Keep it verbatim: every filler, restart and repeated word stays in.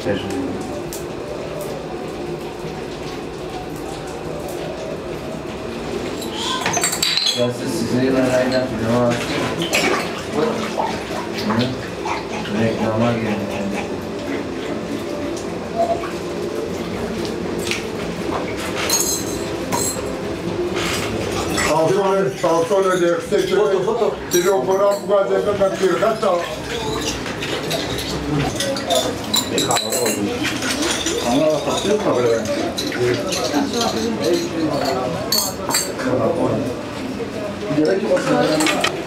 geçer. Burası sizin arayla filma reklama girin. Salsone, salsone de stecce. Foto, foto. Ti devo porare un guardia per capire. Cazzo. Bir kahve oldu. Ama tatlı kahve. Gerek yok.